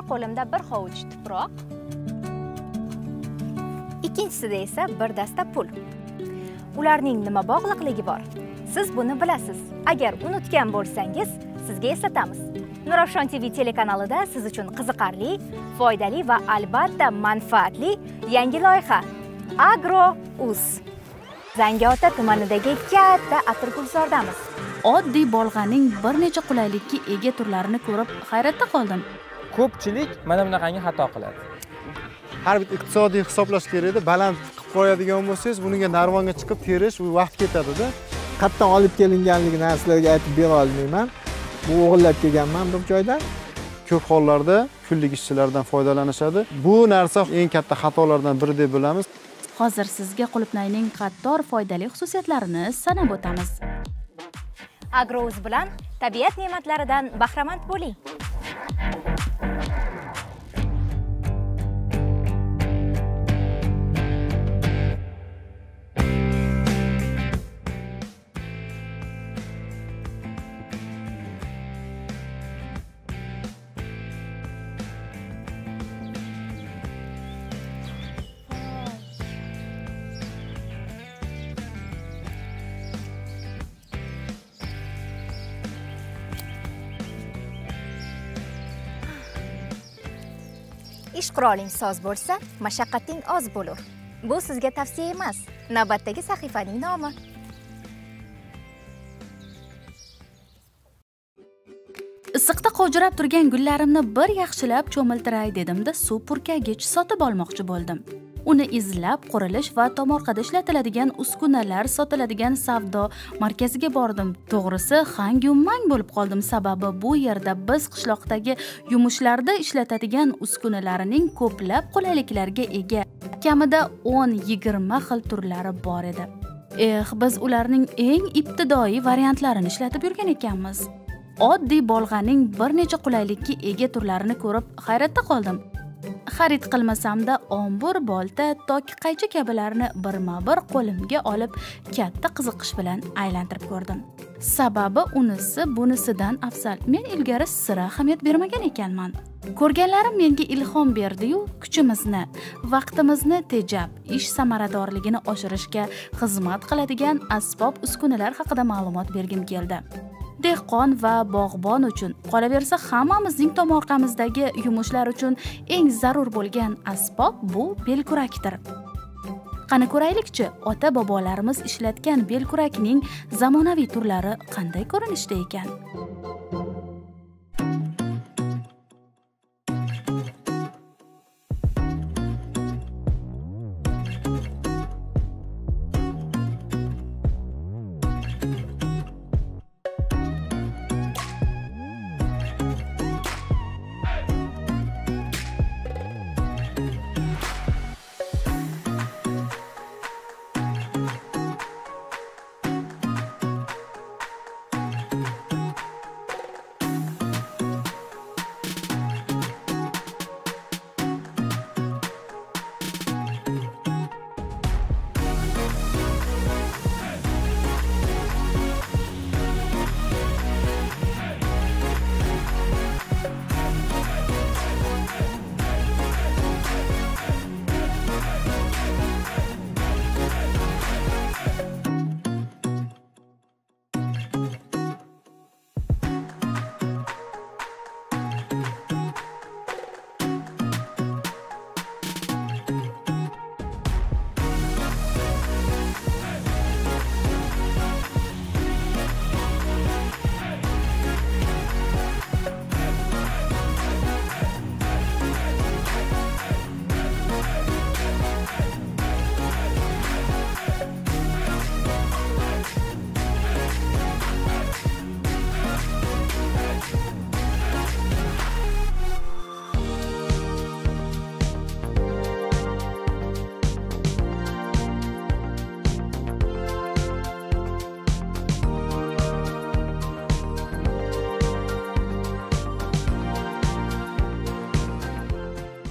qo'limda bir hovuch tuproq, ikkinchisida esa bir dasta pul. Ularning nima bog'liqligi bor? Siz buni bilasiz. Agar unutgan bo'lsangiz, sizga eslatamiz. Nurafshon TV telekanalida siz uchun qiziqarli, foydali va albatta manfaatli yangi loyiha Agro-Uz. Zangiota tumanidagi katta atirgulzordamiz. Oddiy bolg'aning bir necha qulaylikka ega turlarini ko'rib hayratda qoldim. Ko'pchilik mana bunaqangi xato qiladi. Har bir iqtisodiy hisoblash kerakda, baland qilib qo'yadigan bo'lsangiz, buniga narvonga chiqib terish u vaqt ketadi-da. Qayerdan olib kelinganligini sizlarga aytib bera olmayman. Bu o'g'irlab kelganman bir joydan. Ko'p hollarda pullik ishchilardan foydalanishadi. Bu narsa eng katta xatolardan biri deb bilamiz. Hozir sizga qulupnayning qator foydali xususiyatlarini sanab o'tamiz. Agro-Uz bilan tabiat ne'matlaridan bahramand bo'ling. Ish quroling soz bo'lsa, mashaqqating oz bo'lur. Bu sizga tavsiya emas, navbatdagi sahifaning nomi. Issiqda qovjirab turgan gullarimni bir yaxshilab cho'miltiray dedimda suv purkagich sotib olmoqchi bo'ldim. Uni izlab qurilish va tomorqada ishlatiladigan uskunalar sotiladigan savdo markaziga bordim. To'g'risi, hang-mang bo'lib qoldim, sababi bu yerda biz qishloqdagi yumushlarda ishlatadigan uskunalarining ko'plab qulayliklarga ega. Kamida 10-20 xil turlari bor edi. Biz ularning eng ibtidoiy variantlarini ishlatib yurgan ekanmiz. Oddiy bolg'aning bir necha qulaylikka ega turlarini ko'rib hayratda qoldim. Xarid qilmasamda ombur, bolta, tok, qaychi kabilarni birma-bir qo'limga olib katta qiziqish bilan aylantirib ko'rdim. Sababi unisi bunisidan afzal. Men ilgari sira ahamiyat bermagan ekanman. Ko'rganlarim menga ilhom berdi-yu, kuchimizni, vaqtimizni tejab, ish samaradorligini oshirishga xizmat qiladigan asbob-uskunalar haqida ma'lumot bergim keldi. Dehqon va bog'bon uchun, qolaversa hammamizning tomorqamizdagi yumushlar uchun eng zarur bo'lgan asbob bu belkurakdir. Qani ko'raylikchi, ota-bobolarimiz ishlatgan belkurakning zamonaviy turlari qanday ko'rinishda ekan?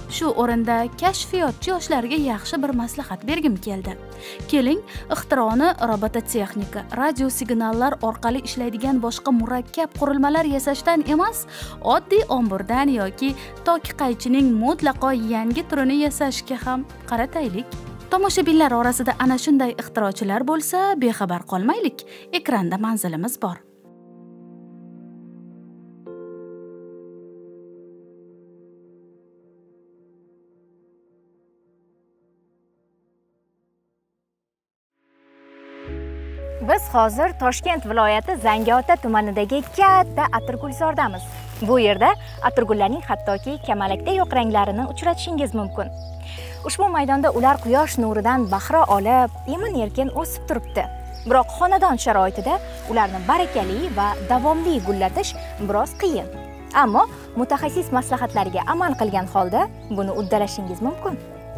Shu o'rinda kashfiyotchi yoshlarga yaxshi bir maslahat bergim keldi. Keling, ixtironi robototexnika, radio signallar orqali ishlaydigan boshqa murakkab qurilmalar yasashdan emas, oddiy omburdan yoki toki qaychining mutlaqo yangi turini yasashga ham qarataylik. Tomoshabinlar orasida ana shunday ixtirochilar bo'lsa, bexabar qolmaylik. Ekranda manzilimiz bor. Biz hozir Toshkent viloyati Zangiota tumanidagi katta atirgulzordamiz. Bu yerda atirgullarning hattoki kamalakda yo'q ranglarini uchratishingiz mumkin. Ushbu maydonda ular quyosh nuridan bahra olib, emin-erkin o'sib turibdi. Biroq xonadon sharoitida ularni barakali va davomli gullatish biroz qiyin. Ammo mutaxassis maslahatlariga amal qilgan holda buni uddalashingiz mumkin.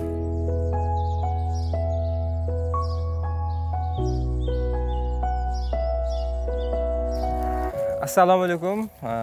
Assalomu alaykum,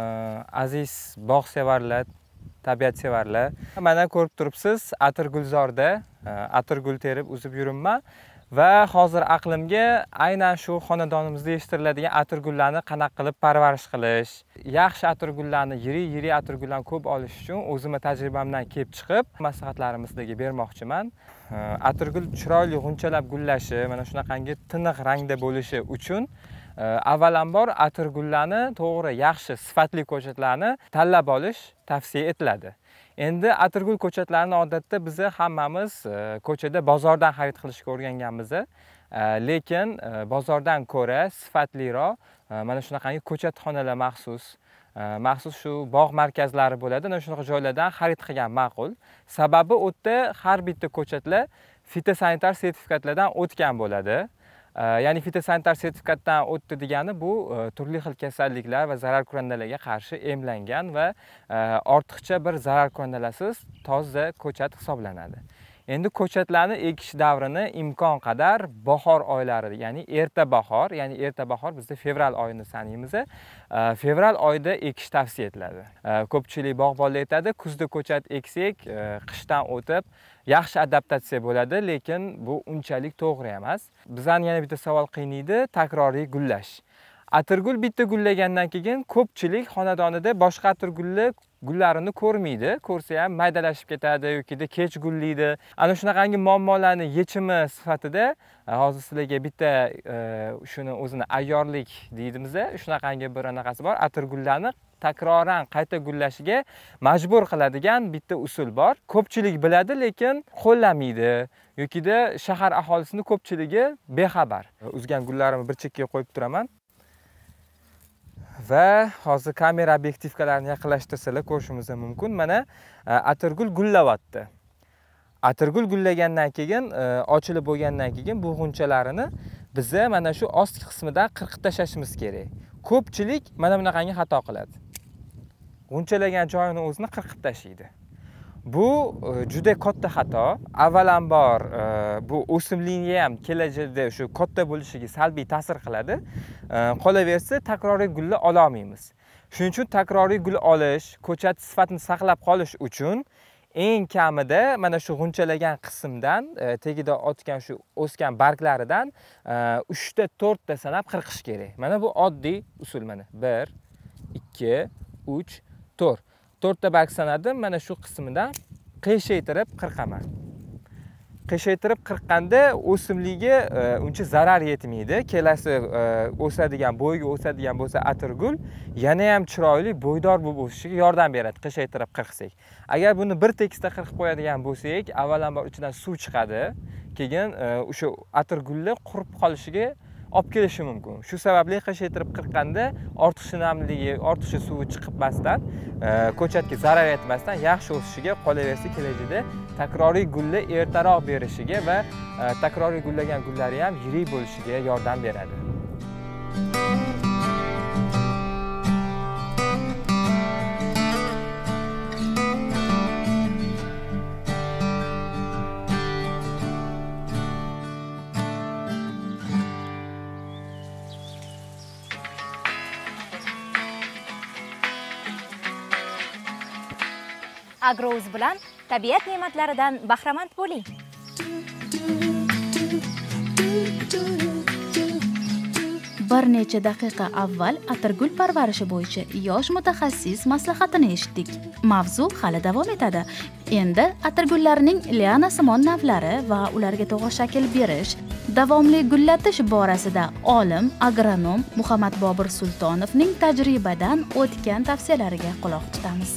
aziz bog'sevarlar, tabiatsevarlar. Mana ko'rib turibsiz, atirgulzorda atirgul terib uzib yuribman va hozir aqlimga aynan shu xonadonimizda yetishtiriladigan atirgullarni qanaqa qilib parvarish qilish, yaxshi atirgullarni, yirik atirgullarni ko'p olish uchun o'zimning tajribamdan kelib chiqib, maslahatlarimni sizlarga bermoqchiman. Atirgul chiroyli g'unchalab gullashi, mana shunaqangi tiniq rangda bo'lishi uchun avvalambor atirgullarni to'g'ri, yaxshi, sifatli ko'chatlarni tanlab olish tavsiya etiladi. Endi atirgul ko'chatlarini odatda biz hammamiz ko'chada bozordan xarid qilishga o'rganganmiz. Lekin bozordan ko'ra sifatliroq mana shunaqangi ko'chatxonalar maxsus shu bog' markazlari bo'ladi. Mana shunaqa joylardan xarid qilgan ma'qul. Sababi u yerda har bitta ko'chatlar fitosanitar sertifikatlardan o'tgan bo'ladi. Ya'ni fitosanitar sertifikatdan o'tdi degani bu turli xil kasalliklar va zararkunandalarga qarshi emlangan va ortiqcha bir zararkunandalarsiz toza ko'chat hisoblanadi. Endi ko'chatlarni ekish davrini imkon qadar bahor oylari, ya'ni erta bahor bizda fevral oyini sanaymiz. Fevral oyida ekish tavsiya etiladi. Ko'pchilik bog'bonlar aytadi, kuzda ko'chat eksak, qishdan o'tib yaxshi adaptatsiya bo'ladi, lekin bu unchalik to'g'ri emas. Bizani yana bitta savol qiynaydi, takroriy gullash. Atirgul bitta gullagandan keyin ko'pchilik xonadonida boshqa gullarini ko'rmaydi. Ko'rsa ham maydalashib ketadi yoki kech gullaydi. Ana shunaqangi muammolarni yechimi sifatida hozir sizlarga bitta shuni o'zini ayyorlik deydimiz, shunaqangi bir anaqasi bor. Atirgullarni takroran qayta gullashiga majbur qiladigan bitta usul bor. Ko'pchilik biladi, lekin qo'llamaydi yoki shahar aholisini ko'pchiligi bexabar. Uzgan gullarimni bir chekkaga qo'yib turaman. Va hozir kamera obyektivkalarini yaqinlashtirsalar ko'rishimiz mumkin. Mana atirgul gullayapti. Atirgul gullagandan keyin, ochilib bo'lgandan keyin bu g'unchalarini biz mana shu ostki qismidan qirqib tashlashimiz kerak. Ko'pchilik mana bunaqangi xato qiladi. G'unchalagan joyini o'zini qirqib tashlaydi. Bu juda katta xato. Avvalambor bu o'simlikni ham kelajakda shu katta bo'lishiga salbiy ta'sir qiladi. Qolaversa takroriy gulla ola olmaymiz. Shuning uchun takroriy gul olish, ko'chat sifatini saqlab qolish uchun eng kamida mana shu g'unchalagan qismdan tagida otgan shu o'sgan barglaridan 3 ta 4 ta sanab qirqish kerak. Mana bu oddiy usul mana. 1 2 3 4. 4 ta barg sanadim, mana shu qismidan qiyshaytirib qirqaman. Qiyshaytirib qirqqanda o'simlikka uncha zarar yetmaydi. Kelasi o'sadigan, bo'yga o'sadigan bo'lsa atirgul yana ham chiroyli, bo'ydor bo'lib o'sishiga yordam beradi qiyshaytirib qirqsak. Agar buni bir tekisda qirqib qo'yadigan bo'lsak, avvalambor ichidan suv chiqadi, keyin o'sha atirgullar qurib qolishiga olib kelishi mumkin. Shu sababli qiyshaytirib qirqqanda ortiqcha namligi, ortiqcha suvi chiqibmasdan, ko'chatga zarar yetmasdan yaxshi o'sishiga, qolaversa kelajakda takroriy gulla ertaroq berishiga va takroriy gullagan gullari ham yirik bo'lishiga yordam beradi. Agrouz bilan Tabiat ne'matlaridan bahramand bo'ling. Bir necha daqiqa avval atirgul parvarishi bo'yicha yosh mutaxassis maslahatini eshitdik. Mavzu hali davom etadi. Endi atirgullarning lianasimon navlari va ularga to'g'ri shakl berish, davomli gullatish borasida olim, agronom Muhammad Bobur Sultonovning tajribadan o'tgan tavsiyalariga quloq tutamiz.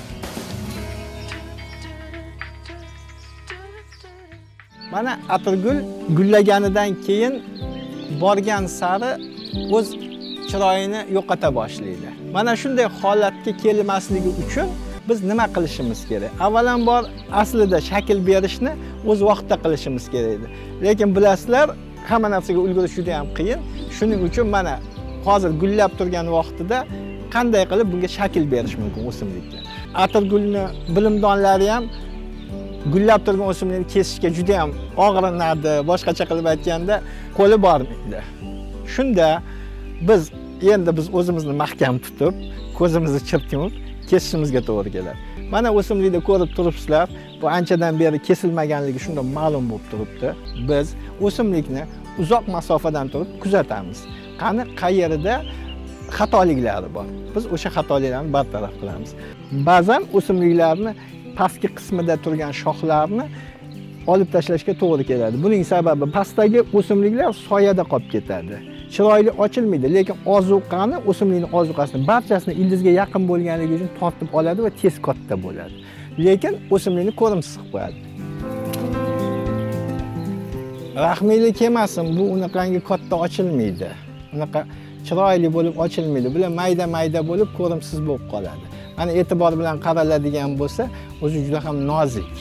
Mana atirgul gullaganidan keyin borgan sari o'z chiroyini yo'qota boshlaydi. Mana shunday holatga kelmasligi uchun biz nima qilishimiz kerak? Avvalambor aslida shakl berishni o'z vaqtida qilishimiz kerak edi. Lekin bilasizlar, hamma narsaga ulgurish juda ham qiyin. Shuning uchun mana hozir gullab turgan vaqtida qanday qilib bunga shakl berish mumkin o'simlikka? Atirgulni bilimdonlari ham gullab turgan o'simlikni kesishga juda ham og'rinadi, boshqacha qilib aytganda qo'li bormaydi. Shunda biz o'zimizni mahkam tutib, ko'zimizni chirtib kesishimizga to'g'ri keladi. Mana o'simlikda ko'rib turibsizlar, bu anchadan beri kesilmaganligi shunda ma'lum bo'lib turibdi. Biz o'simlikni uzoq masofadan turib kuzatamiz. Qani qayerida xatoliklari bor. Biz o'sha xatoliklarni bartaraf qilamiz. Ba'zan o'simliklarni pastki qismida turgan shoxlarni olib tashlashga to'g'ri keladi. Buning sababi pastdagi o'simliklar soyada qolib ketadi. Chiroyli ochilmaydi, lekin ozuqani, o'simlikning ozuqasini barchasini ildizga yaqin bo'lganligi uchun tortib oladi va tez katta bo'ladi. Lekin o'simlikni ko'rimsiz qilib qo'yadi. Rahmiylik kelmasin, bu unaqangi katta ochilmaydi. Unaqa chiroyli bo'lib ochilmaydi. Bular mayda-mayda bo'lib ko'rimsiz bo'lib qoladi. Mana e'tibor bilan qaraladigan bo'lsa, o'zi juda ham nozik.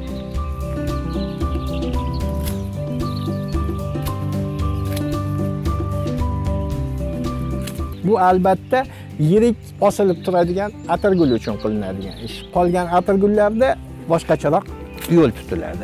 Bu albatta yirik osilib turadigan atirgul uchun qilinadigan ish. Qolgan atirgullarda boshqacharoq yo'l tutiladi.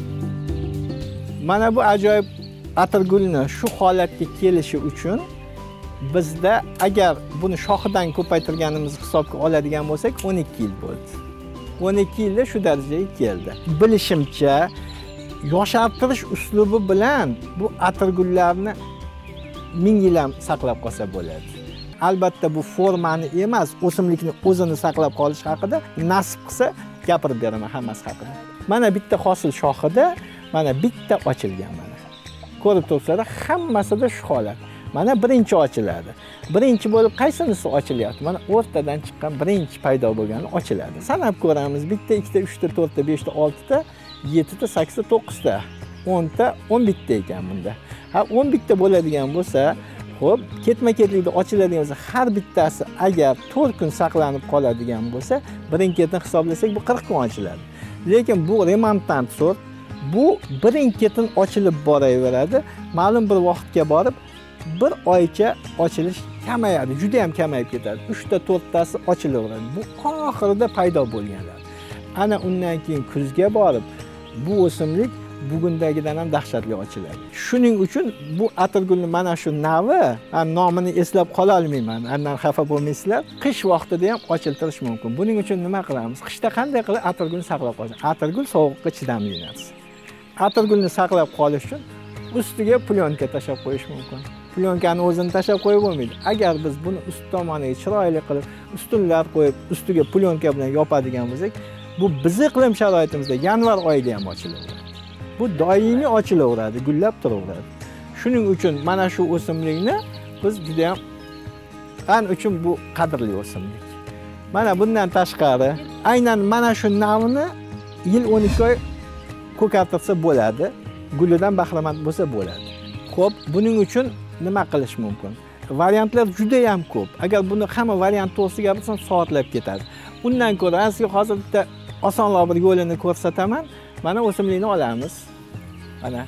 Mana bu ajoyib atirgulni shu holatga kelishi uchun bizda agar buni shoxidan ko'paytirganimizni hisobga oladigan bo'lsak 12 yil bo'ldi. 12 yilda shu darajaga keldi. Bilishimcha, yoshartirish uslubi bilan bu atirgullarni 1000 yil ham saqlab qolsa bo'ladi. Albatta bu formani emas, o'simlikni o'zini saqlab qolish haqida nasib qilsa gapirib beraman hammasi haqida. Mana bitta hosil shoxida mana bitta ochilgan mana. Ko'rib turibsizlar, hammasida shu holat. Mana birinchi ochiladi. Birinchi bo'lib qaysinisi ochilyapti? Mana o'rtadan chiqqan birinchi paydo bo'lgani ochiladi. Sanab ko'ramiz. 1 ta, 2 ta, 3 ta, 4 ta, 5 ta, 6 ta, 7 ta, 8 ta, 9 ta, 10 ta, 11 ta ekan bunda. Ha 11 ta bo'ladigan bo'lsa, xo'p, ketma-ketlikda ochiladigan bo'lsa, har bittasi agar 4 kun saqlanib qoladigan bo'lsa, birin-ketin hisoblasak bu 40 kun ochiladi. Lekin bu remontant sort, bu birin-ketin ochilib boraveradi. Ma'lum bir vaqtga borib bir oycha ochilish kamayadi, juda ham kamayib ketadi. 3 ta 4 tasi ochilaveradi. Bu oxirida paydo bo'lganlar. Ana undan keyin kuzga borib bu o'simlik bugundagidan ham dahshatli ochiladi. Shuning uchun bu atirgulni mana shu navi, nomini eslab qola olmayman. Andan xafa bo'lmaysizlar. Qish vaqtida ham ochiltirish mumkin. Buning uchun nima qilamiz? Qishda qanday qilib atirgulni saqlab qolamiz? Atirgul sovuqqa chidamli narsa. Atirgulni saqlab qolish uchun ustiga plyonka tashab qo'yish mumkin. Plyonkani o'zini tashab qo'yib bo'lmaydi. Agar biz buni ust tomoniga chiroyli qilib, ustunlar qo'yib, ustiga plyonka bilan yopadigan bo'lsak, bu bizning iqlim sharoitimizda yanvar oyida ham ochiladi. Bu doimiy ochilaveradi, gullab turaveradi. Shuning uchun mana shu o'simlikni biz juda ham an uchun bu qadrli o'simlik. Mana bundan tashqari, aynan mana shu navni yil 12 oy ko'kartirsa bo'ladi, gulidan bahramand bo'lsa bo'ladi. Xo'p, buning uchun nima qilish mumkin? Variantlar juda ham ko'p. Agar buni hamma variant to'g'risida gapirsam soatlab ketadi. Undan ko'ra sizga hozir bitta osonroq bir yo'lini ko'rsataman. Mana o'simlikni olamiz. Mana.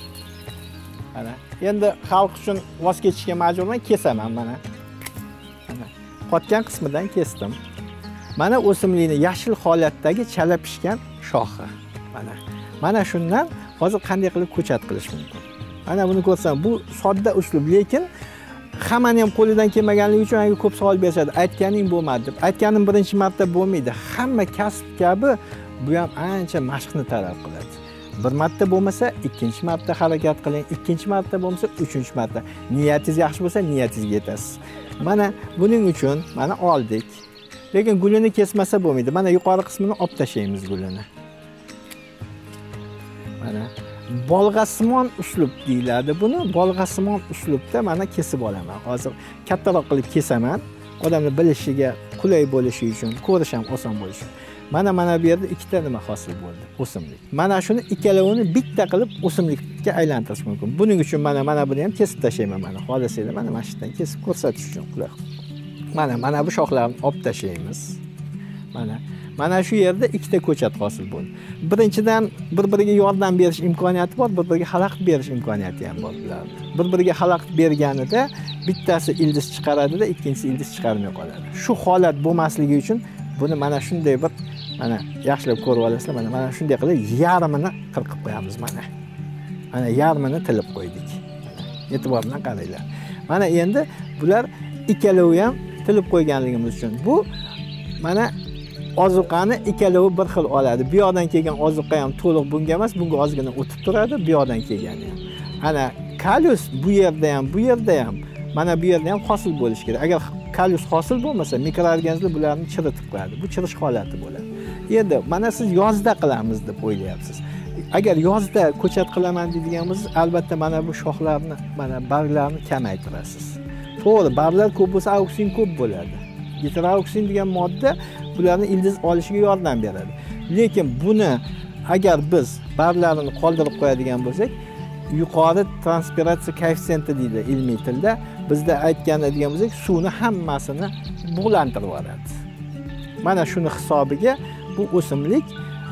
Endi xalq uchun voz kechishga majburman, kesaman mana. Qotgan qismidan kesdim. Mana o'simlikni yashil holatdagi chala pishgan shoxi. Mana shundan hozir qanday qilib ko'chat qilish mumkin? Mana buni ko'rsam, bu sodda uslub, lekin hammani ham qo'lidan kelmaganligi uchun menga ko'p savol berishadi. Aytganing bo'lmadi deb. Aytganim birinchi marta bo'lmaydi. Hamma kasb kabi Bu ham ancha mashqni talab qiladi. Bir marta bo'lmasa, ikkinchi marta harakat qiling, ikkinchi marta bo'lmasa, uchinchi marta. Niyatingiz yaxshi bo'lsa, niyatingizga yetasiz. Mana buning uchun mana oldik. Lekin gulini kesmasa bo'lmaydi. Mana yuqori qismini olib tashlaymiz gulini. Mana bolg'asimon uslub deyiladi buni. Bolg'asimon uslubda mana kesib olaman. Hozir kattaroq qilib kesaman. Odamlar bilishiga qulay bo'lishi uchun, ko'rish ham oson bo'lishi. Mana bu yerda ikkita nima hosil bo'ldi, o'simlik. Mana shuni ikkalovini bitta qilib o'simlikka aylantirish mumkin. Buning uchun mana buni ham kesib tashlayman mana. Xohlasanglar mana shundan kesib ko'rsatish uchun qulay. Mana bu shoxlarni olib tashlaymiz. Mana shu yerda ikkita ko'chat hosil bo'ldi. Birinchidan bir-biriga yordam berish imkoniyati bor, bir-biriga xalaqit berish imkoniyati ham bor bular. Bir-biriga xalaqit berganida bittasi ildiz chiqaradida, ikkinchisi ildiz chiqarmay qoladi. Shu holat bo'lmasligi uchun buni mana shunday bir mana yaxshilab ko'rib olasizlar. Mana shunday qilib yarmini qirqib qo'yamiz mana. Mana yarmini tilib qo'ydik. E'tibor bilan qaranglar. Mana endi bular ikkalovi ham tilib qo'yganligimiz uchun bu mana ozuqani ikkalovi bir xil oladi. Bu yoqdan kelgan ozuqa ham to'liq bunga emas, bunga ozgina o'tib turadi, bu yoqdan kelgani ham. Ana kalius bu yerda ham mana bu yerda ham hosil bo'lishi kerak. Agar kalius hosil bo'lmasa, mikroorganizmlar bularni chiritib qo'yadi. Bu chirish holati bo'ladi. Endi mana siz yozda qilamiz deb o'ylayapsiz. Agar yozda ko'chat qilaman deydigan bo'lsangiz, albatta mana bu shoxlarni, mana barglarni kamaytirasiz. To'g'ri, barglar ko'p bo'lsa, auksin ko'p bo'ladi. Gitroauksin degan modda bularni ildiz olishiga yordam beradi. Lekin buni agar biz barglarni qoldirib qo'yadigan bo'lsak, yuqori transpiratsiya koeffitsiyenti deydi ilmiy tilda. Bizda aytganadigan bo'lsak, suvni hammasini bug'lantirib yuboradi. Mana shuni hisobiga bu o'simlik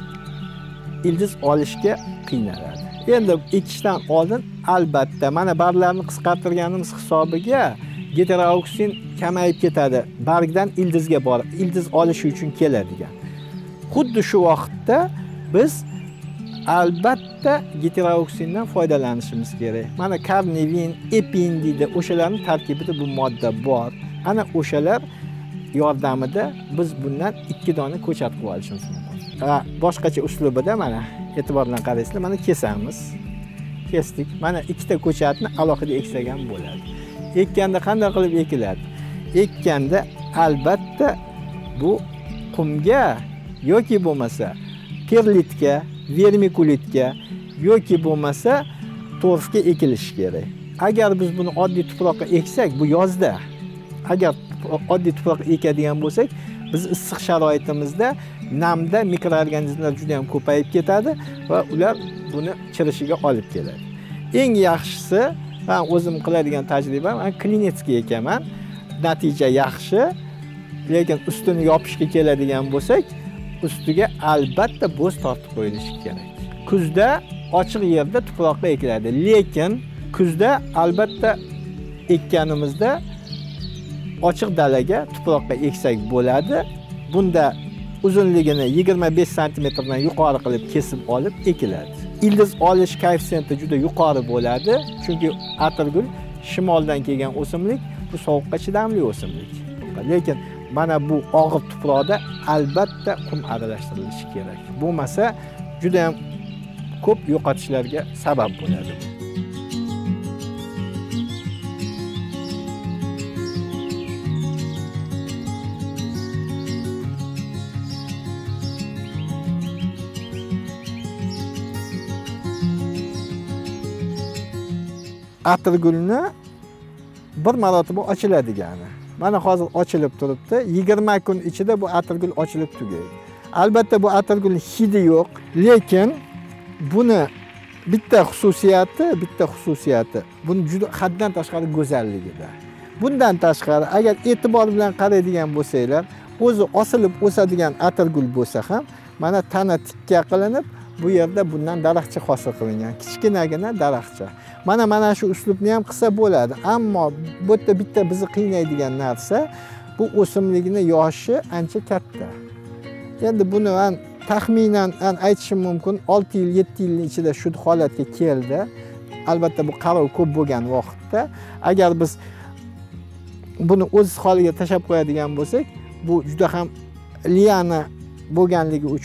ildiz olishga qiynaladi. Endi ekishdan oldin albatta mana barglarni qisqartirganimiz hisobiga gitroauksin kamayib ketadi. Bargdan ildizga borib, ildiz olishi uchun keladigan. Xuddi shu vaqtda biz albatta gitroauksindan foydalanishimiz kerak. Mana karnivin, epin deydi, o'shalarning tarkibida bu modda bor. Ana o'shalar yordamida biz bundan 2 dona ko'chat qilib olishimiz mumkin. Boshqacha uslubida mana e'tibor bilan qaraysizlar, mana kesamiz. Kesdik. Mana ikkita ko'chatni alohida eksak ham bo'ladi. Ekkanda qanday qilib ekiladi? Ekkanda albatta bu qumga yoki bo'lmasa perlitga, vermikulitga yoki bo'lmasa torfga ekilishi kerak. Agar biz buni oddiy tuproqqa eksak, bu yozda, agar oddiy tuproqqa ekadigan bo'lsak, biz issiq sharoitimizda namda mikroorganizmlar juda ham ko'payib ketadi va ular buni chirishiga olib keladi. Eng yaxshisi, men o'zim qiladigan tajribam, men klinetskiy ekaman. Natija yaxshi, lekin ustini yopishga keladigan bo'lsak, ustiga albatta bo'z tortib qo'yilishi kerak. Kuzda ochiq yerda tuproqqa ekiladi, lekin kuzda albatta ekkanimizda ochiq dalaga tuproqqa eksak bo'ladi. Bunda uzunligini 25 sm dan yuqori qilib kesib olib ekiladi. Ildiz olish koeffitsiyenti juda yuqori bo'ladi, chunki atirgul shimoldan kelgan o'simlik, bu sovuqqa chidamli o'simlik. Lekin mana bu og'ir tuproqda albatta qum aralashtirilishi kerak. Bo'lmasa juda ham ko'p yo'qotishlarga sabab bo'ladi. Atirgulni bir marotaba ochiladigani. Mana hozir ochilib turibdi. 20 kun ichida bu atirgul ochilib tugaydi. Albatta bu atirgulning hidi yo'q, lekin buni bitta xususiyati, buni juda haddan tashqari go'zalligida. Bundan tashqari, agar e'tibor bilan qaraydigan bo'lsanglar, o'zi osilib o'sadigan atirgul bo'lsa ham, mana tana tikka qilinib, bu yerda bundan daraxtcha hosil qilingan, kichkinagina daraxtcha. Mana shu uslubni ham qilsa bo'ladi, ammo bu yerda bitta bizni qiynaydigan narsa, bu o'simlikning yoshi ancha katta. Endi buni ham taxminan aytishim mumkin, 6 yil, 7 yilning ichida shu holatga keldi. Albatta bu qarov ko'p bo'lgan vaqtda, agar biz buni o'z holiga tashab qo'yadigan bo'lsak, bu juda ham liana bo'lganligi uchun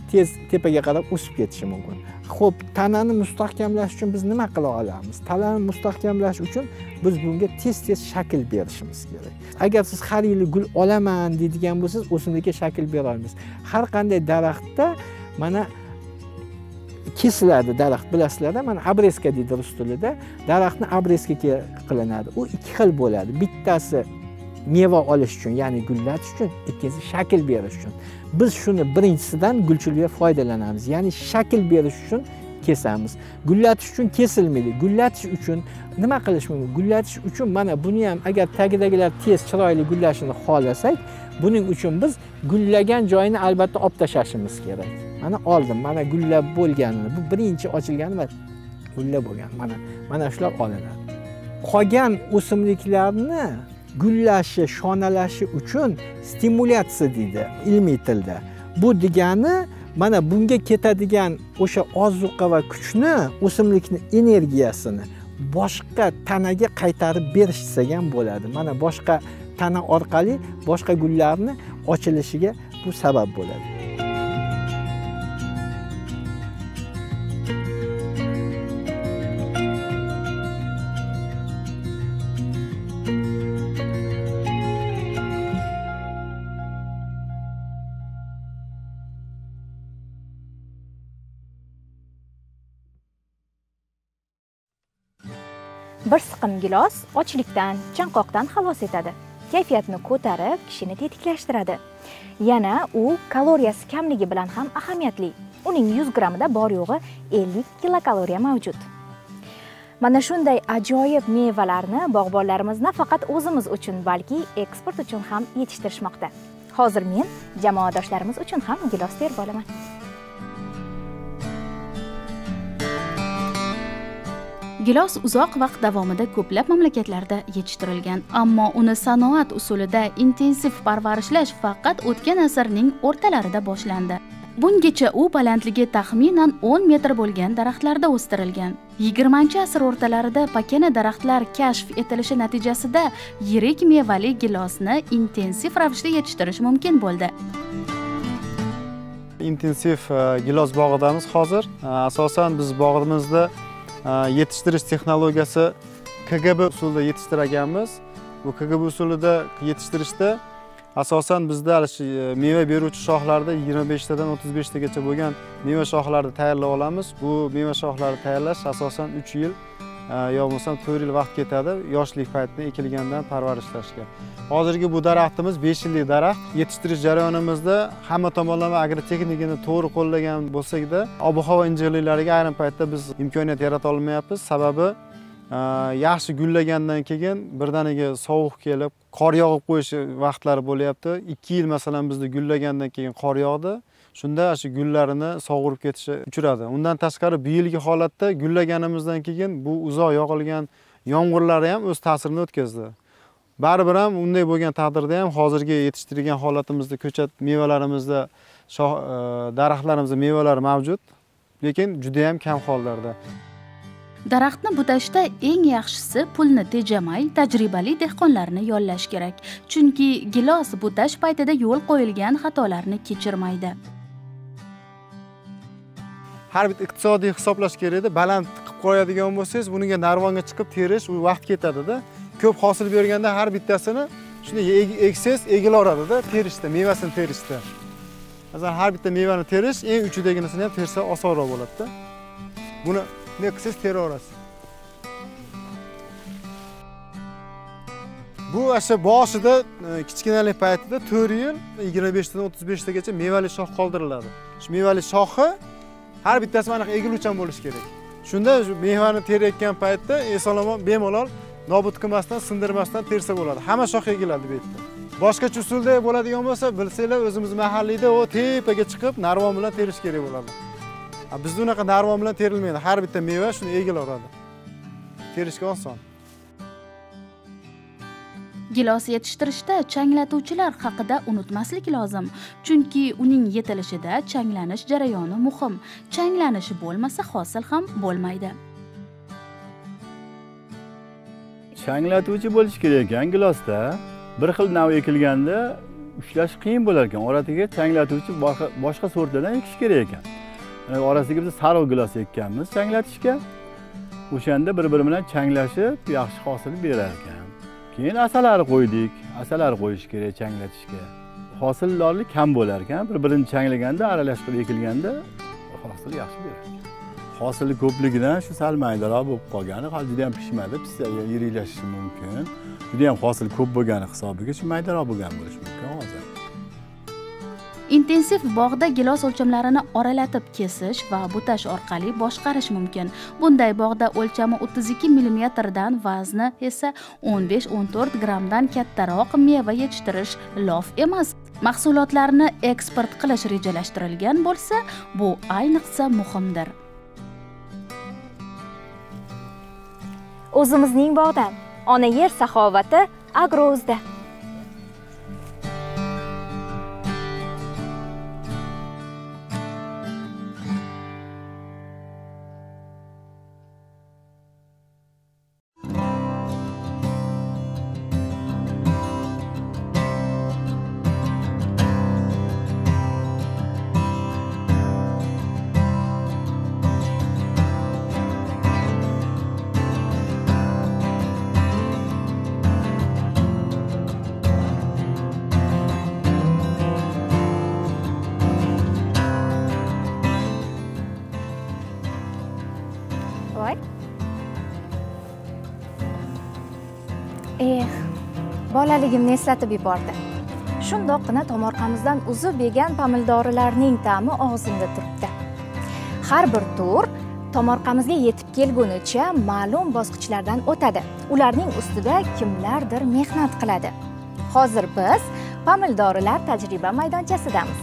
tez tepaga qarab o'sib ketishi mumkin. Xo'p, tanani mustahkamlash uchun biz nima qila olamiz? Tanani mustahkamlash uchun biz bunga tez-tez shakl berishimiz kerak. Agar siz har yili gul olaman deydigan bo'lsangiz, o'simlikka shakl bera olmaysiz. Har qanday daraxtda mana kesiladi daraxt, bilasizlar-da, mana abreska deydi rus tilida. Daraxtni abreska qilinadi. U ikki xil bo'ladi. Bittasi meva olish uchun, ya'ni gullatish uchun, ikkinchisi shakl berish uchun. Biz shuni birinchisidan gulchilikda foydalanamiz, ya'ni shakl berish uchun kesamiz. Gullatish uchun kesilmaydi. Gullatish uchun nima qilish mumkin? Gullatish uchun mana buni ham agar tagidagilar tez chiroyli gullashini xohlasak, buning uchun biz gullagan joyini albatta olib tashlashimiz kerak. Mana oldim, mana gullab bo'lganini, bu birinchi ochilgani va gulla bo'lgan. Mana shular olinadi. Qolgan o'simliklarni gullashi, shonalashi uchun stimulyatsiya deydi ilmiy tilda. Bu degani mana bunga ketadigan o'sha ozuqa va kuchni, o'simlikni energiyasini boshqa tanaga qaytarib berish degan bo'ladi. Mana boshqa tana orqali boshqa gullarni ochilishiga bu sabab bo'ladi. Bir siqim gilos ochlikdan, chanqoqdan xalos etadi. Kayfiyatni ko'tarib, kishini tetiklashtiradi. Yana u kaloriyasi kamligi bilan ham ahamiyatli. Uning 100 grammida bor yo'g'i 50 kilokaloriya mavjud. Mana shunday ajoyib mevalarni bog'bonlarimiz nafaqat o'zimiz uchun, balki eksport uchun ham yetishtirishmoqda. Hozir men jamoadoshlarimiz uchun ham gilos terib olaman. Gilos uzoq vaqt davomida ko'plab mamlakatlarda yetishtirilgan, ammo uni sanoat usulida intensiv parvarishlash faqat o'tgan asrning o'rtalarida boshlandi. Bungacha u balandligi taxminan 10 metr bo'lgan daraxtlarda o'stirilgan. 20-asr o'rtalarida pakana daraxtlar kashf etilishi natijasida yirik mevali gilosni intensiv ravishda yetishtirish mumkin bo'ldi. Intensiv gilos bog'idamiz hozir. Asosan biz bog'imizda yetishtirish texnologiyasi KGB usulida yetishtirganmiz. Bu KGB usulida yetishtirishda asosan bizda meva beruvchi shoxlarda 25 tadan 35 tagacha bo'lgan meva shoxlarini tayyorlab olamiz. Bu meva shoxlarini tayyorlash asosan 3 yil yo bo'lmasa 4 yil vaqt ketadi yoshlik paytida ekilgandan parvarishlashga. Hozirgi bu daraxtimiz 5 yillik daraxt. Yetishtirish jarayonimizda hamma tomonlama agrotexnikani to'g'ri qo'llagan bo'lsak-da, ob-havo injiqliklariga ayrim paytda biz imkoniyat yarata olmayapmiz. Sababi yaxshi gullagandan keyin birdaniga sovuq kelib, qor yog'ib qo'yish vaqtlari bo'lyapti. 2 yil masalan bizda gullagandan keyin qor yog'di. Shunda shu gullarini sog'urib ketishi uchradi. Undan tashqari bu yilgi holatda gullaganimizdan keyin bu uzoq yog'ilgan yomg'irlar ham o'z ta'sirini o'tkazdi. Baribir ham unday bo'lgan taqdirda ham hozirgi yetishtirgan holatimizda ko'chat mevalarimizda, daraxtlarimizda mevalar mavjud, lekin juda ham kam hollarda. Daraxtni budashda eng yaxshisi pulni tejamay, tajribali dehqonlarni yollash kerak. Chunki gilos budash paytida yo'l qo'yilgan xatolarni kechirmaydi. Har bir iqtisodiy hisoblash kerak edi. Baland qilib qo'yadigan bo'lsangiz, bunga narvonga chiqib terish u vaqt ketadi-da. Ko'p hosil berganda har bittasini shunday eksangiz egilaveradi-da, terishda, mevasini terishda. Masalan, har bitta mevani terish eng uchidaginisini ham tersa osonroq bo'ladi-da. Buni ne qilsangiz teraverasiz. Bu asha boshida kichkinalik paytida 4 yil 25 dan 35 tagacha mevali shox qoldiriladi. Shu mevali shoxi har bittasi mana egiluvchan bo'lishi kerak. Shunda shu mevani terayotgan paytda eson-omon bemalol nobud qilmasdan, sindirmasdan tersa bo'ladi. Hamma shox egiladi bu yerda. Boshqacha usulda bo'ladigan bo'lsa, bilsanglar o'zimiz mahalliyda o tepaga chiqib narvon bilan terish kerak bo'ladi. Bizda unaqa narvon bilan terilmaydi. Har bitta meva shuni egilaveradi. Terishga oson. Gilos yetishtirishda changlatuvchilar haqida unutmaslik lozim. Chunki uning yetilishida changlanish jarayoni muhim. Changlanishi bo'lmasa, hosil ham bo'lmaydi. Changlatuvchi bo'lish kerak ekan gilosda. Bir xil nav ekilganda ushlash qiyin bo'lar ekan. Orasiga changlatuvchi boshqa sortlardan ekish kerak ekan. Mana orasiga biz sariq gilos ekkanmiz changlatishga. O'shanda bir-biri bilan changlashib, yaxshi hosil berar ekan. Keyin asalari qo'ydik. Asalari qo'yish kerak changlatishga. Hosildorlik kam bo'lar ekan. Bir-birini changlaganda, aralashtirib ekilganda hosil yaxshi berar ekan. Hosili ko'pligidan shu sal maydaroq bo'lib qolgani, hali juda ham pishmadi, pishsa yiriklashishi mumkin. Juda ham hosil ko'p bo'lgani hisobiga shu maydaroq bo'lgan bo'lishi mumkin hozir. Intensiv bog'da gilos o'lchamlarini oralatib kesish va butash orqali boshqarish mumkin. Bunday bog'da o'lchami 32 mm dan vazni esa 15-14 grammdan kattaroq meva yetishtirish lof emas. Mahsulotlarni eksport qilish rejalashtirilgan bo'lsa, bu ayniqsa muhimdir. O'zimizning bog'dan ona yer saxovati Agro'zda. Bolaligimni eslatib yubordi. Shundoqqina tomorqamizdan uzib yegan pomidorlarning ta'mi og'zimda turibdi. Har bir tur tomorqamizga yetib kelgunicha ma'lum bosqichlardan o'tadi. Ularning ustida kimlardir mehnat qiladi. Hozir biz pomidorlar tajriba maydonchasidamiz.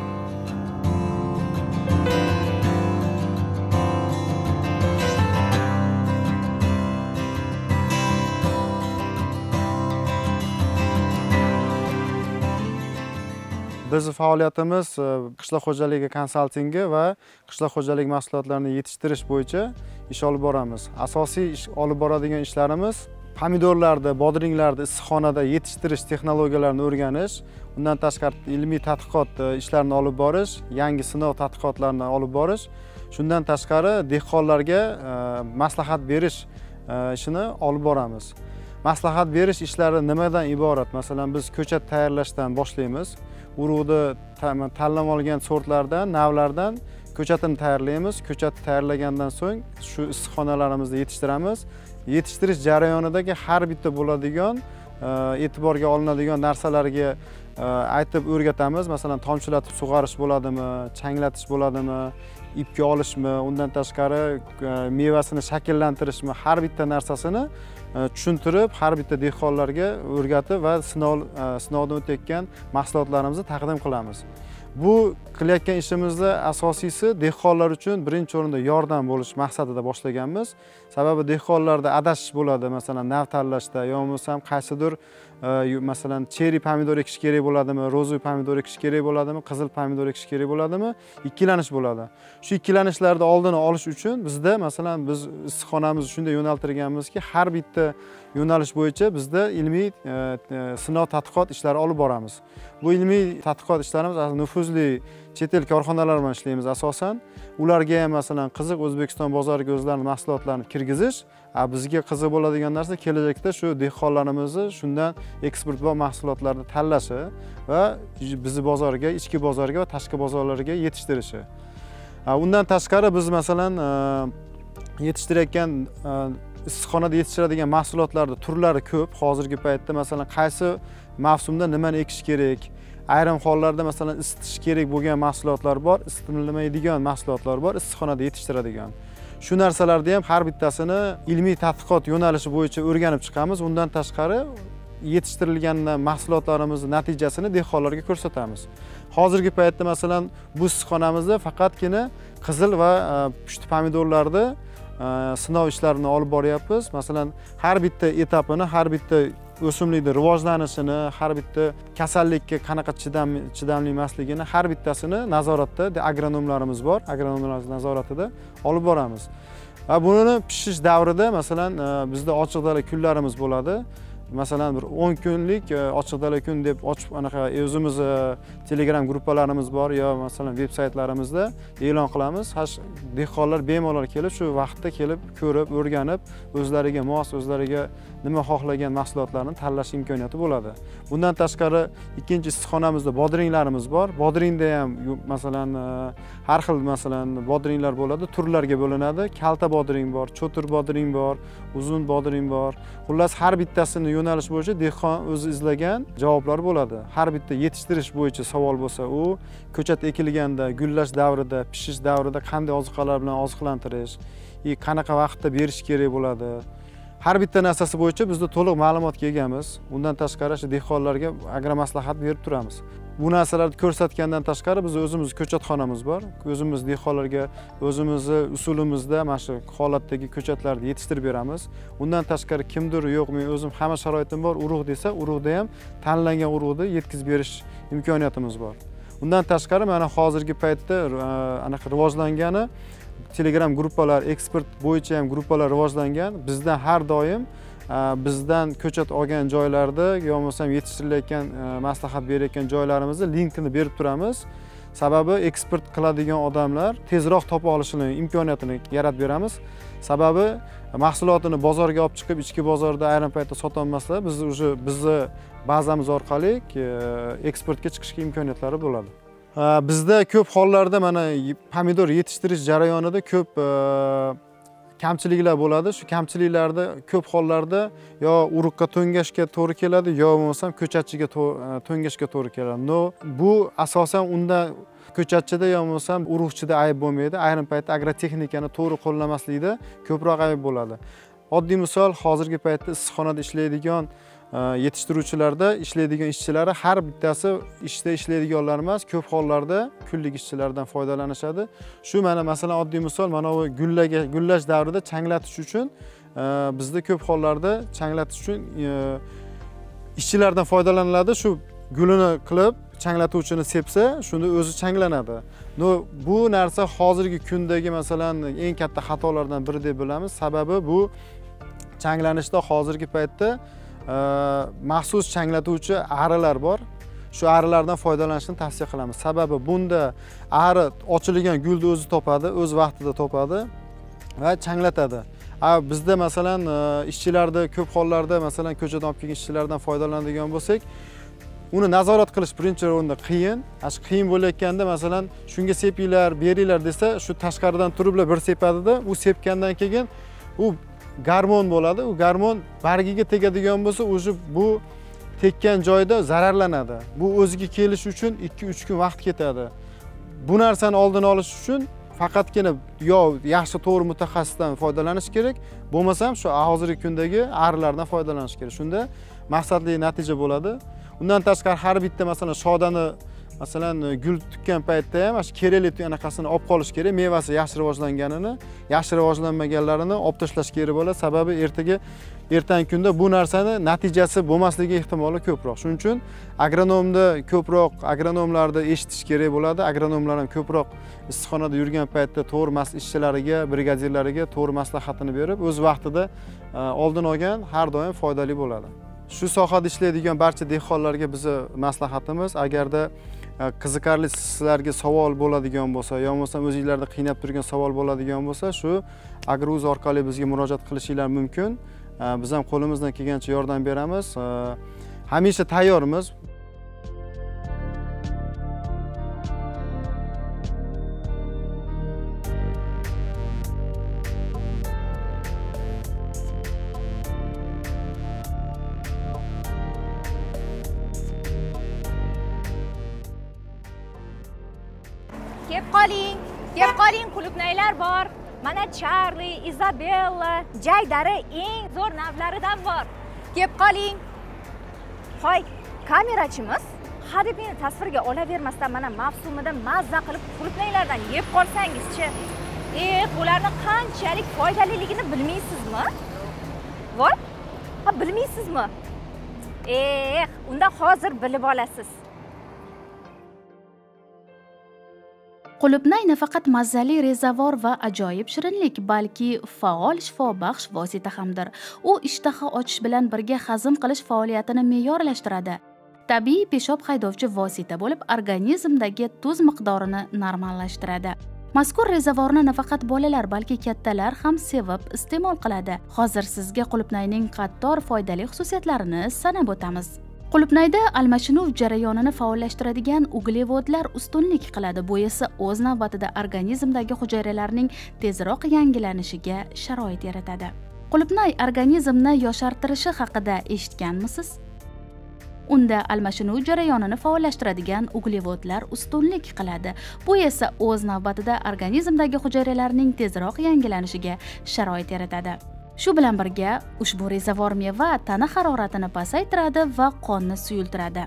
Bizning faoliyatimiz qishloq xo'jaligi konsaltingi va qishloq xo'jaligi mahsulotlarini yetishtirish bo'yicha ish olib boramiz. Asosiy ish olib boradigan ishlarimiz pomidorlarni, bodringlarni issiqxonada yetishtirish texnologiyalarini o'rganish, undan tashqari ilmiy tadqiqot ishlarini olib borish, yangi sinov tadqiqotlarini olib borish, shundan tashqari dehqonlarga maslahat berish ishini olib boramiz. Maslahat berish ishlari nimadan iborat? Masalan, biz ko'chat tayyorlashdan boshlaymiz. Urug'ni tanlab olgan sortlardan, navlardan ko'chatini tayyorlaymiz. Ko'chatni tayyorlagandan so'ng shu issiqxonalarimizda yetishtiramiz. Yetishtirish jarayonidagi har bitta bo'ladigan, e'tiborga olinadigan narsalarga aytib o'rgatamiz. Masalan, tomchilatib sug'orish bo'ladimi, changlatish bo'ladimi, ipga olishmi, undan tashqari mevasini shakllantirishmi, har bitta narsasini tushuntirib, har bitta dehqonlarga o'rgatib va sinovdan o'tayotgan mahsulotlarimizni taqdim qilamiz. Bu qilayotgan ishimizda asosiysi dehqonlar uchun birinchi o'rinda yordam bo'lish maqsadida boshlaganmiz. Sababi dehqonlarda adashish bo'ladi, masalan, nav tanlashda, yo bo'lmasam qaysidir masalan cheri pomidor ekish kerak bo'ladimi, ro'zi pomidor ekish kerak bo'ladimi, qizil pomidor ekish kerak bo'ladimi, ikkilanish bo'ladi. Shu ikkilanishlarni oldini olish uchun bizda masalan biz issiqxonamizni shunday yo'naltirganmizki, har bitta yo'nalish bo'yicha bizda ilmiy sinov tadqiqot ishlari olib boramiz. Bu ilmiy tadqiqot ishlarimiz nufuzli chet el korxonalar bilan ishlaymiz asosan. Ularga ham masalan qiziq O'zbekiston bozoriga o'zlarining mahsulotlarini kirgizish, bizga qiziq bo'ladigan narsa kelajakda shu dehqonlarimizni shundan eksportbop mahsulotlarni tanlashi va bizni bozorga, ichki bozorga va tashqi bozorlarga yetishtirishi. Undan tashqari biz masalan yetishtirayotgan issiqxonada yetishtiradigan mahsulotlarning turlari ko'p. Hozirgi paytda masalan qaysi mavsumda nimani ekish kerak, ayrim hollarda masalan isitish kerak bo'lgan mahsulotlar bor, isitilmaydigan mahsulotlar bor, issiqxonada yetishtiradigan. Shu narsalarni ham har bittasini ilmiy tadqiqot yo'nalishi bo'yicha o'rganib chiqamiz. Undan tashqari yetishtirilgan mahsulotlarimiz natijasini dehqonlarga ko'rsatamiz. Hozirgi paytda masalan bu issiqxonamizda faqatgina qizil va pushti pomidorlarni sinov ishlarini olib boryapmiz. Masalan, har bitta etapini, har bitta o'simlikni rivojlanishini, har bitta kasallikka qanaqa chidamli emasligini har bittasini nazoratda agronomlarimiz bor, agronomlarimiz nazoratida olib boramiz. Va buni pishish davrida masalan bizda ochiq dala kunlarimiz bo'ladi. masalan bir 10 kunlik ochiq dala kun deb ochib anaqa o'zimiz Telegram gruppalarimiz bor yo masalan veb saytlarimizda e'lon qilamiz. Dehqonlar bemalol kelib shu vaqtda kelib ko'rib, o'rganib, o'zlariga mos, o'zlariga nima xohlagan mahsulotlarni tanlash imkoniyati bo'ladi. Bundan tashqari ikkinchi issiqxonamizda bodringlarimiz bor. Bodringda ham masalan har xil masalan bodringlar bo'ladi, turlarga bo'linadi. Kalta bodring bor, cho'tir bodring bor, uzun bodring bor. Xullas har bittasini yo'nalish bo'yicha dehqon o'zi izlagan javoblar bo'ladi. Har bitta yetishtirish bo'yicha savol bo'lsa, u ko'chat ekilganda, gullash davrida, pishish davrida qanday ozuqalar bilan oziqlantirish, qanaqa vaqtda berish kerak bo'ladi. Har bitta narsasi bo'yicha bizda to'liq ma'lumotga egamiz. Undan tashqari shu dehqonlarga agromaslahat berib turamiz. Bu narsalarni ko'rsatgandan tashqari biz o'zimiz ko'chatxonamiz bor. O'zimiz dehqonlarga o'zimizni usulimizda mana shu holatdagi ko'chatlarni yetishtirib beramiz. Undan tashqari kimdir yo'q, men o'zim hamma sharoitim bor, urug' desa, urug'da ham tanlangan urug'ni yetkazib berish imkoniyatimiz bor. Undan tashqari mana hozirgi paytda anaqa rivojlangani Telegram gruppalar, eksport bo'yicha ham gruppalar rivojlangan. Bizdan har doim bizdan ko'chat olgan joylarda yo bo'lmasam yetishtirilayotgan maslahat berayotgan joylarimizni linkini berib turamiz. Sababi eksport qiladigan odamlar tezroq topa olishini imkoniyatini yaratib beramiz. Sababi mahsulotini bozorga olib chiqib, ichki bozorda ayrim paytda sota olmasa, biz bizni bazamiz orqali eksportga chiqishga imkoniyatlari bo'ladi. Bizda ko'p hollarda mana pomidor yetishtirish jarayonida ko'p kamchiliklar bo'ladi. Shu kamchiliklarda ko'p hollarda yo urug'ga to'ngashga to'g'ri keladi, yo bo'lmasam ko'chatchiga to'ngashga to'g'ri keladi. Bu asosan unda ko'chatchida yo bo'lmasam urug'chida ayb bo'lmaydi. Ayrim paytda agrotexnikani to'g'ri qo'llamaslikda ko'proq ayb bo'ladi. Oddiy misol, hozirgi paytda issiqxonada ishlaydigan yetishtiruvchilarda ishlaydigan ishchilari har bittasi ishda ishlaydiganlar emas, ko'p hollarda kunlik ishchilardan foydalanishadi. Shu mana masalan oddiy misol, mana bu gullash davrida changlatish uchun bizda ko'p hollarda changlatish uchun ishchilardan foydalaniladi. Shu gulini qilib changlatuvchini sepsa, shunda o'zi changlanadi. Bu narsa hozirgi kundagi masalan eng katta xatolardan biri deb bilamiz. Sababi bu changlanishda hozirgi paytda maxsus changlatuvchi arilar bor. Shu arilardan foydalanishni tavsiya qilamiz. Sababi bunda ari ochilgan gulni o'zi topadi, o'z vaqtida topadi va changlatadi. Bizda masalan ishchilarda ko'p hollarda masalan ko'chat olib kelgan ishchilardan foydalanadigan bo'lsak, uni nazorat qilish birinchi o'rinda qiyin. Qiyin bo'layotganda masalan shunga sepinglar, beringlar desa, shu tashqaridan turiblar bir sepadida, u sepgandan keyin u garmon bo'ladi. U garmon bargiga tegadigan bo'lsa, o'zi bu tekkan joyda zararlanadi. Bu o'ziga kelish uchun 2-3 kun vaqt ketadi. Bu narsani oldini olish uchun faqatgina yo yaxshi to'g'ri mutaxassisdan foydalanish kerak, bo'lmasam shu hozirgi kundagi arilardan foydalanish kerak. Shunda maqsadli natija bo'ladi. Undan tashqari har bitta masalan shodani masalan gul tukkan paytda ham mana kerakli anaqasini olib qolish kerak. Mevasi yaxshi rivojlanganini, yaxshi rivojlanmaganlarini olib tashlash kerak bo'ladi. Sababi ertangi kunda bu narsani natijasi bo'lmasligi ehtimoli ko'proq. Shuning uchun agronomlarda eshitish kerak bo'ladi. Agronomlar ham ko'proq issiqxonada yurgan paytda to'g'ri ishchilariga, brigadirlariga to'g'ri maslahatini berib, o'z vaqtida oldin olgan har doim foydali bo'ladi. Shu sohada ishlaydigan barcha dehqonlarga bizni maslahatimiz, agarda qiziqarli sizlarga savol bo'ladigan bo'lsa, yo bo'lmasam o'zingizlarda qiynab turgan savol bo'ladigan bo'lsa, shu Agruz orqali bizga murojaat qilishinglar mumkin. Biz ham qo'limizdan kelgancha yordam beramiz. Hamisha tayyormiz. Kep qoling, qulupnaylar bor. Mana Charlie, Isabella, jaydari eng zo'r navlaridan bor. Kep qoling. Hoy, kamerachimiz hadeb meni tasvirga olavermasdan mana mavsumida mazza qilib qulupnaylardan yeb qolsangiz-chi. Bularni qanchalik foydaliligini bilmaysizmi? Voy, bilmaysizmi? Unda hozir bilib olasiz. Qulupnay nafaqat mazali rezavor va ajoyib shirinlik, balki faol shifobaxsh vosita hamdir. U ishtaha ochish bilan birga hazm qilish faoliyatini me'yorlashtiradi. Tabiiy peshob haydovchi vosita bo'lib, organizmdagi tuz miqdorini normallashtiradi. Mazkur rezavorni nafaqat bolalar, balki kattalar ham sevib iste'mol qiladi. Hozir sizga qulupnayning qator foydali xususiyatlarini sanab o'tamiz. Qulupnayda almashinuv jarayonini faollashtiradigan uglevodlar ustunlik qiladi. Bu esa o'z navbatida organizmdagi hujayralarning tezroq yangilanishiga sharoit yaratadi. Qulupnay organizmni yoshartirishi haqida eshitganmisiz? Unda almashinuv jarayonini faollashtiradigan uglevodlar ustunlik qiladi. Bu esa o'z navbatida organizmdagi hujayralarning tezroq yangilanishiga sharoit yaratadi. Shu bilan birga ushbu rezavor meva tana haroratini pasaytiradi va qonni suyultiradi.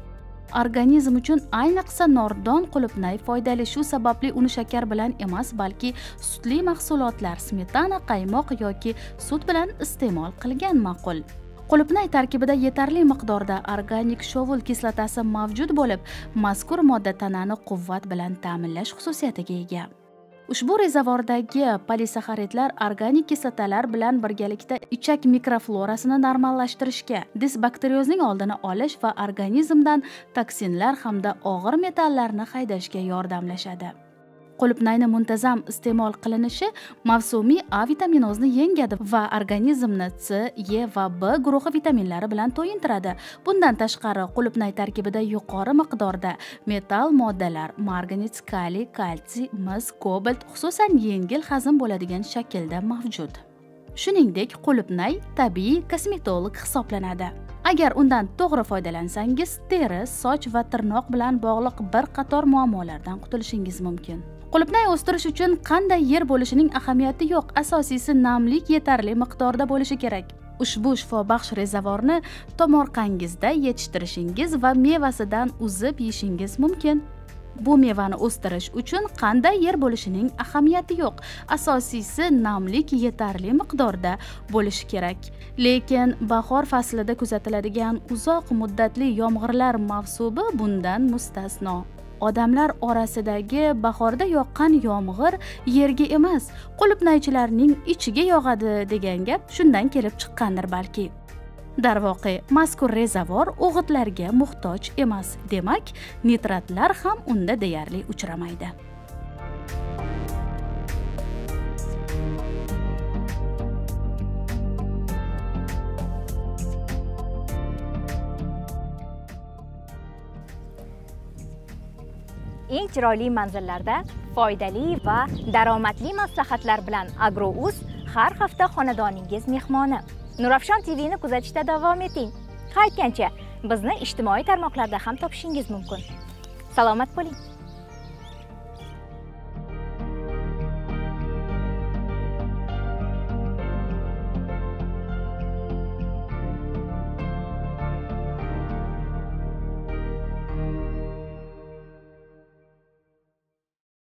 Organizm uchun ayniqsa nordon qulupnay foydali. Shu sababli uni shakar bilan emas, balki sutli mahsulotlar, smetana, qaymoq yoki sut bilan iste'mol qilgan ma'qul. Qulupnay tarkibida yetarli miqdorda organik shovul kislotasi mavjud bo'lib, mazkur modda tanani quvvat bilan ta'minlash xususiyatiga ega. Ushbu rezavordagi polisaxaridlar organik kislotalar bilan birgalikda ichak mikroflorasini normallashtirishga, disbakteriozning oldini olish va organizmdan toksinlar hamda og'ir metallarni haydashga yordamlashadi. Qulupnayni muntazam iste'mol qilinishi mavsumiy A vitaminozni yengadi va organizmni C, E va B guruhi vitaminlari bilan to'yintiradi. Bundan tashqari, qulupnay tarkibida yuqori miqdorda metal moddalar, marganец, kaliy, kalsiy, mis, kobalt, xususan yengil hazm bo'ladigan shaklda mavjud. Shuningdek, qulupnay tabiiy kosmetolog hisoblanadi. Agar undan to'g'ri foydalansangiz, teri, soch va tirnoq bilan bog'liq bir qator muammolardan qutulishingiz mumkin. Qulupnay o'stirish uchun qanday yer bo'lishining ahamiyati yo'q, asosiysi namlik yetarli miqdorda bo'lishi kerak. Ushbu shifobaxsh rezavorni tomorqangizda yetishtirishingiz va mevasidan uzib yeyishingiz mumkin. Bu mevani o'stirish uchun qanday yer bo'lishining ahamiyati yo'q, asosiysi namlik yetarli miqdorda bo'lishi kerak. Lekin bahor faslida kuzatiladigan uzoq muddatli yomg'irlar mavsumi bundan mustasno. Odamlar orasidagi bahorda yoqqan yomg'ir yerga emas, qulupnaychilarning ichiga yog'adi degan gap shundan kelib chiqqandir balki. Darvoqe, mazkur rezavor o'g'itlarga muhtoj emas, demak, nitratlar ham unda deyarli uchramaydi. Eng chiroyli manzillarda foydali va daromadli maslahatlar bilan Agrouz har hafta xonadoningiz mehmoni. Nurafshon TVni kuzatishda davom eting. Qaytgancha bizni ijtimoiy tarmoqlarda ham topishingiz mumkin. Salomat bo'ling.